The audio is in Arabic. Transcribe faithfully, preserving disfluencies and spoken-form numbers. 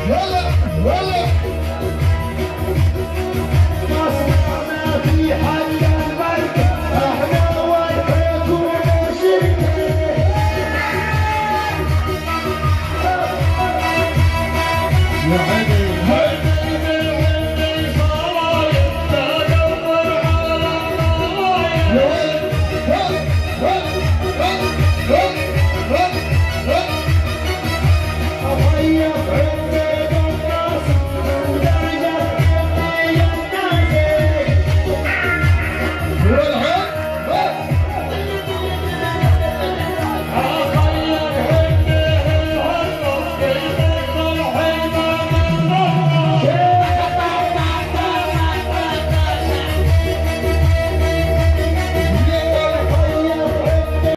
ولا ولا ما سمعنا في حي المركز احنا والحكومة شركة يا عيني